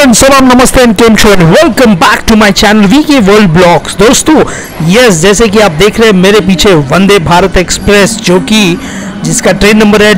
Friends, सलाम नमस्ते and केम शो and welcome back to my channel VK world blogs. दोस्तों यस, जैसे कि आप देख रहे हैं मेरे पीछे वंदे भारत एक्सप्रेस, जो कि जिसका ट्रेन नंबर है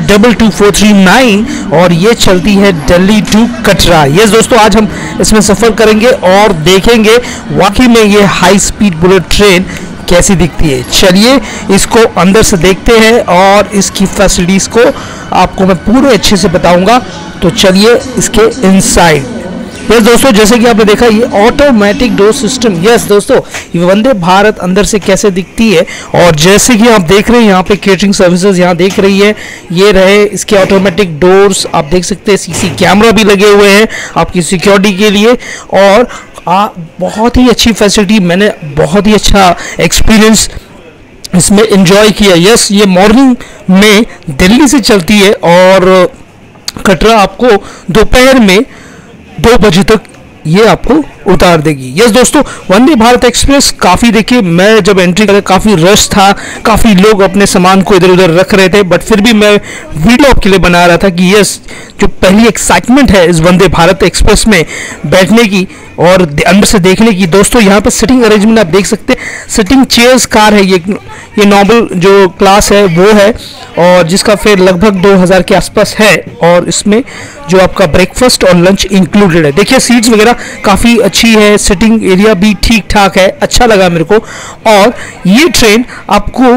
22439 और ये चलती है दिल्ली टू कटरा। यस दोस्तों, आज हम इसमें सफ़र करेंगे और देखेंगे वाकई में ये हाई स्पीड बुलेट ट्रेन कैसी दिखती है। चलिए इसको अंदर से देखते हैं और इसकी फैसिलिटीज़ को आपको मैं पूरे अच्छे से बताऊंगा। तो चलिए इसके इनसाइड। यस दोस्तों, जैसे कि आपने देखा ये ऑटोमेटिक डोर सिस्टम। यस दोस्तों, ये वंदे भारत अंदर से कैसे दिखती है, और जैसे कि आप देख रहे हैं यहाँ पे केटरिंग सर्विसेज यहाँ देख रही है। ये रहे इसके ऑटोमेटिक डोर्स, आप देख सकते हैं सीसी कैमरा भी लगे हुए हैं आपकी सिक्योरिटी के लिए, और बहुत ही अच्छी फैसिलिटी। मैंने बहुत ही अच्छा एक्सपीरियंस इसमें एंजॉय किया। यस, ये मॉर्निंग में दिल्ली से चलती है और कटरा आपको दोपहर में 2 बजे तक ये आपको उतार देगी। यस दोस्तों, वंदे भारत एक्सप्रेस काफ़ी, देखिए मैं जब एंट्री करा काफ़ी रश था, काफ़ी लोग अपने सामान को इधर उधर रख रहे थे, बट फिर भी मैं वीडियो आपके लिए बना रहा था कि यस, जो पहली एक्साइटमेंट है इस वंदे भारत एक्सप्रेस में बैठने की और अंदर से देखने की। दोस्तों यहाँ पर सिटिंग अरेंजमेंट आप देख सकते हैं, सिटिंग चेयर्स कार है, ये नॉर्मल जो क्लास है वो है, और जिसका फेयर लगभग 2000 के आसपास है, और इसमें जो आपका ब्रेकफास्ट और लंच इंक्लूडेड है। देखिए सीट्स वगैरह काफ़ी अच्छी है, सिटिंग एरिया भी ठीक ठाक है, अच्छा लगा मेरे को। और ये ट्रेन आपको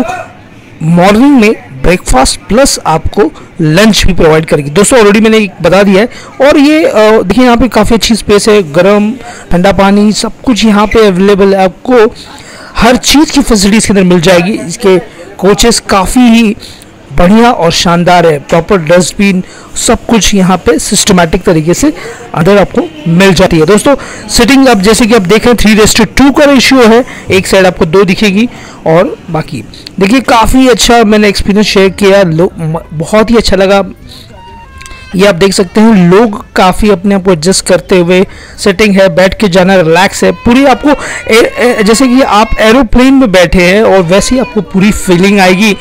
मॉर्निंग में ब्रेकफास्ट प्लस आपको लंच भी प्रोवाइड करेगी। दोस्तों ऑलरेडी मैंने बता दिया है। और ये देखिए यहाँ पे काफ़ी अच्छी स्पेस है, गर्म ठंडा पानी सब कुछ यहाँ पे अवेलेबल है, आपको हर चीज़ की फैसिलिटीज़ के अंदर मिल जाएगी। इसके कोचेस काफ़ी ही बढ़िया और शानदार है, प्रॉपर डस्टबिन सब कुछ यहाँ पे सिस्टमैटिक तरीके से अंदर आपको मिल जाती है। दोस्तों सिटिंग आप जैसे कि आप देखें 3:2 का रेशियो है, एक साइड आपको 2 दिखेगी और बाकी देखिए काफ़ी अच्छा मैंने एक्सपीरियंस शेयर किया, बहुत ही अच्छा लगा। ये आप देख सकते हैं लोग काफ़ी अपने आप को एडजस्ट करते हुए, सेटिंग है, बैठ के जाना रिलैक्स है पूरी, आपको जैसे कि आप एरोप्लेन में बैठे हैं और वैसे ही आपको पूरी फीलिंग आएगी।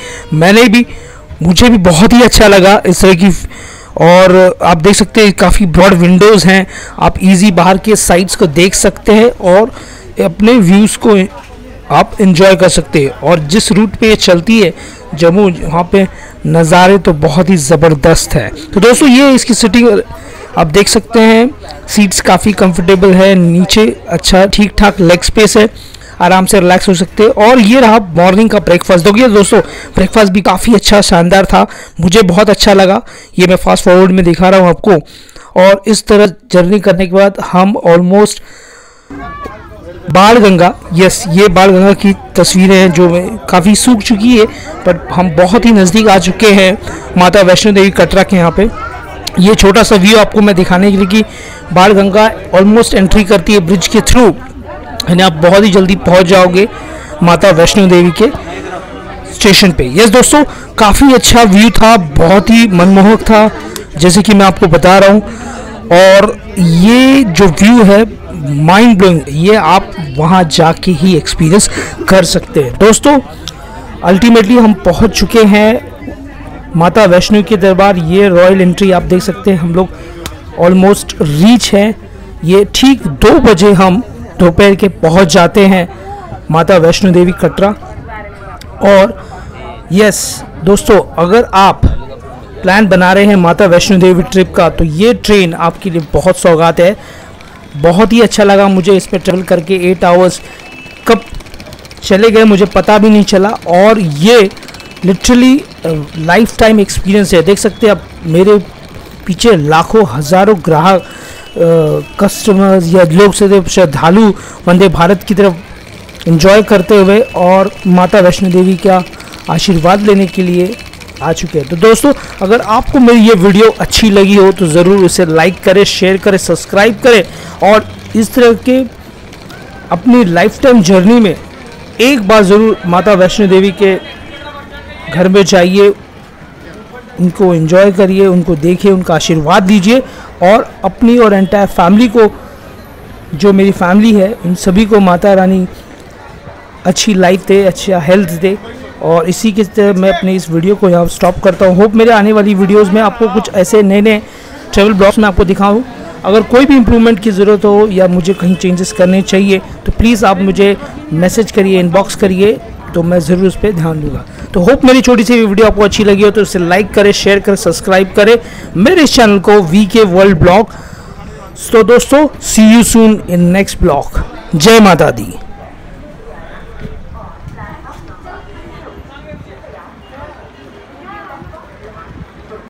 मुझे भी बहुत ही अच्छा लगा इस तरह की। और आप देख सकते हैं काफ़ी ब्रॉड विंडोज़ हैं, आप इजी बाहर के साइड्स को देख सकते हैं और अपने व्यूज़ को आप एंजॉय कर सकते हैं। और जिस रूट पे ये चलती है जम्मू, वहाँ पे नज़ारे तो बहुत ही ज़बरदस्त है। तो दोस्तों ये इसकी सीटिंग आप देख सकते हैं, सीट्स काफ़ी कंफर्टेबल है, नीचे अच्छा ठीक ठाक लेग स्पेस है, आराम से रिलैक्स हो सकते हैं। और ये रहा मॉर्निंग का ब्रेकफास्ट। देखिए दोस्तों ब्रेकफास्ट भी काफ़ी अच्छा शानदार था, मुझे बहुत अच्छा लगा। ये मैं फास्ट फॉरवर्ड में दिखा रहा हूँ आपको। और इस तरह जर्नी करने के बाद हम ऑलमोस्ट बाणगंगा, यस ये बाणगंगा की तस्वीरें हैं जो काफ़ी सूख चुकी है, पर हम बहुत ही नज़दीक आ चुके हैं माता वैष्णो देवी कटरा के। यहाँ पे ये छोटा सा व्यू आपको मैं दिखाने के लिए कि बाणगंगा ऑलमोस्ट एंट्री करती है ब्रिज के थ्रू, यानी आप बहुत ही जल्दी पहुंच जाओगे माता वैष्णो देवी के स्टेशन पे। यस दोस्तों, काफ़ी अच्छा व्यू था, बहुत ही मनमोहक था जैसे कि मैं आपको बता रहा हूँ। और ये जो व्यू है माइंड ब्लोइंग, ये आप वहाँ जाके ही एक्सपीरियंस कर सकते हैं। दोस्तों अल्टीमेटली हम पहुँच चुके हैं माता वैष्णो के दरबार। ये रॉयल एंट्री आप देख सकते हैं, हम लोग ऑलमोस्ट रीच हैं। ये ठीक 2 बजे हम दोपहर के पहुंच जाते हैं माता वैष्णो देवी कटरा। और यस दोस्तों, अगर आप प्लान बना रहे हैं माता वैष्णो देवी ट्रिप का, तो ये ट्रेन आपके लिए बहुत सौगात है। बहुत ही अच्छा लगा मुझे इस पर ट्रेवल करके, 8 आवर्स कब चले गए मुझे पता भी नहीं चला। और ये लिटरली लाइफ टाइम एक्सपीरियंस है। देख सकते हैं आप मेरे पीछे लाखों हज़ारों ग्राहक कस्टमर्स या लोग से श्रद्धालु वंदे भारत की तरफ एंजॉय करते हुए और माता वैष्णो देवी का आशीर्वाद लेने के लिए आ चुके हैं। तो दोस्तों अगर आपको मेरी ये वीडियो अच्छी लगी हो तो ज़रूर इसे लाइक करें, शेयर करें, सब्सक्राइब करें, और इस तरह के अपनी लाइफ टाइम जर्नी में एक बार ज़रूर माता वैष्णो देवी के घर में जाइए, उनको एंजॉय करिए, उनको देखिए, उनका आशीर्वाद दीजिए, और अपनी और एंटायर फैमिली को, जो मेरी फैमिली है उन सभी को माता रानी अच्छी लाइफ दे, अच्छा हेल्थ दे। और इसी के तरह मैं अपने इस वीडियो को यहाँ स्टॉप करता हूँ। होप मेरे आने वाली वीडियोज़ में आपको कुछ ऐसे नए नए ट्रैवल ब्लॉग्स में आपको दिखाऊँ अगर कोई भी इम्प्रूवमेंट की ज़रूरत हो या मुझे कहीं चेंजेस करने चाहिए तो प्लीज़ आप मुझे मैसेज करिए, इनबॉक्स करिए, तो मैं ज़रूर उस पर ध्यान दूंगा। तो होप मेरी छोटी सी वीडियो आपको अच्छी लगी हो तो इसे लाइक करें, शेयर करें, सब्सक्राइब करें मेरे इस चैनल को वीके वर्ल्ड ब्लॉग। तो दोस्तों see you soon in next blog. जय माता दी।